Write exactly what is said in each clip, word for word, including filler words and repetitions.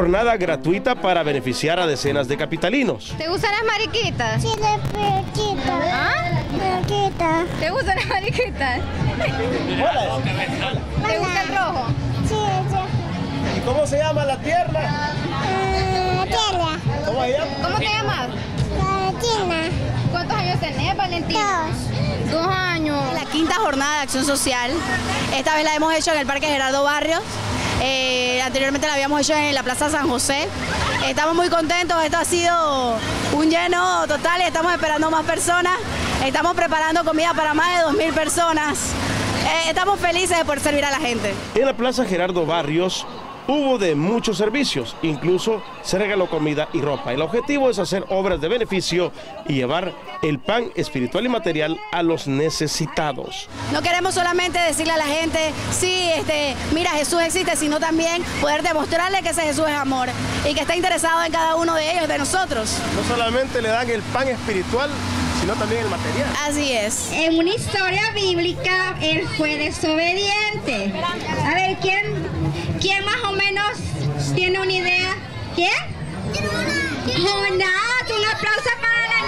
jornada gratuita para beneficiar a decenas de capitalinos. ¿Te gustan las mariquitas? Sí, las mariquitas. ¿Ah? Mariquitas. ¿Te gustan las mariquitas? ¿Te gusta el rojo? Sí, sí. ¿Y cómo se llama la tierna? Ah, tela. ¿Cómo se llama? ¿Cómo te llamas? Valentina. ¿Cuántos años tenés, Valentina? Dos. Dos años. La quinta jornada de acción social, esta vez la hemos hecho en el Parque Gerardo Barrios, eh, anteriormente la habíamos hecho en la Plaza San José. Estamos muy contentos, esto ha sido un lleno total y estamos esperando más personas, estamos preparando comida para más de dos mil personas, eh, estamos felices de poder servir a la gente. En la Plaza Gerardo Barrios hubo de muchos servicios, incluso se regaló comida y ropa. El objetivo es hacer obras de beneficio y llevar el pan espiritual y material a los necesitados. No queremos solamente decirle a la gente, sí, este, mira, Jesús existe, sino también poder demostrarle que ese Jesús es amor y que está interesado en cada uno de ellos, de nosotros. No solamente le dan el pan espiritual, sino también el material. Así es. En una historia bíblica, él fue desobediente. A ver, ¿quién, quién más o menos tiene una idea? ¿Quién? Jonás, un aplauso para la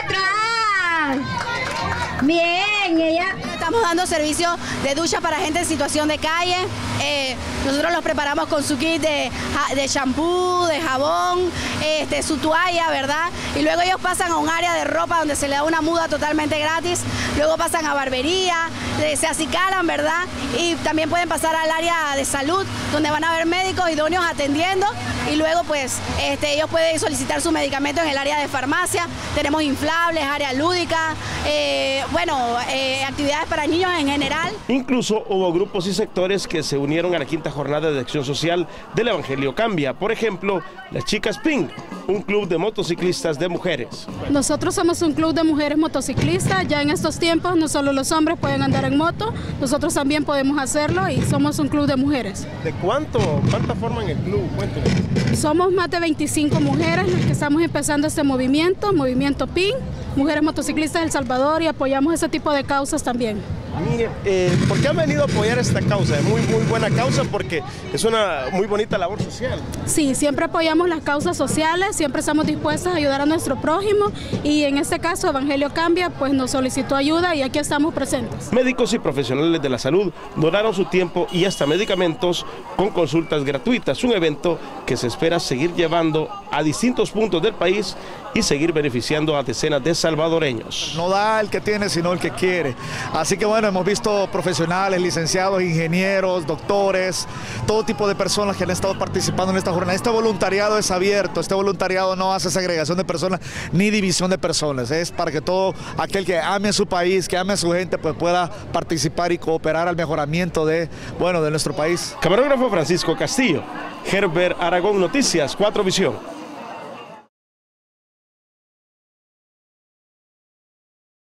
niña allá atrás. Bien, ella... Estamos dando servicio de ducha para gente en situación de calle. Eh, nosotros los preparamos con su kit de, de shampoo, de jabón, este, su toalla, ¿verdad? Y luego ellos pasan a un área de ropa donde se le da una muda totalmente gratis. Luego pasan a barbería, se acicalan, ¿verdad? Y también pueden pasar al área de salud, donde van a haber médicos idóneos atendiendo. Y luego, pues, este, ellos pueden solicitar su medicamento en el área de farmacia. Tenemos inflables, área lúdica, eh, bueno, eh, actividades para niños en general. Incluso hubo grupos y sectores que se unieron a la quinta jornada de acción social del Evangelio Cambia. Por ejemplo, las Chicas Pink, un club de motociclistas de mujeres. Nosotros somos un club de mujeres motociclistas. Ya en estos tiempos no solo los hombres pueden andar en moto, nosotros también podemos hacerlo y somos un club de mujeres. ¿De cuánto? ¿Cuántas forman el club? Cuéntame. Somos más de veinticinco mujeres las que estamos empezando este movimiento, Movimiento Pink, Mujeres Motociclistas del Salvador, y apoyamos ese tipo de causas también. Mire, eh, ¿por qué han venido a apoyar esta causa? Es muy, muy buena causa porque es una muy bonita labor social. Sí, siempre apoyamos las causas sociales, siempre estamos dispuestos a ayudar a nuestro prójimo y en este caso Evangelio Cambia pues nos solicitó ayuda y aquí estamos presentes. Médicos y profesionales de la salud donaron su tiempo y hasta medicamentos con consultas gratuitas, un evento que se espera seguir llevando a distintos puntos del país y seguir beneficiando a decenas de salvadoreños. No da el que tiene, sino el que quiere. Así que bueno, hemos visto profesionales, licenciados, ingenieros, doctores, todo tipo de personas que han estado participando en esta jornada. Este voluntariado es abierto, este voluntariado no hace segregación de personas ni división de personas. Es para que todo aquel que ame a su país, que ame a su gente, pues pueda participar y cooperar al mejoramiento de, bueno, de nuestro país. Camarógrafo Francisco Castillo, Herbert Aragón, Noticias cuatro Visión.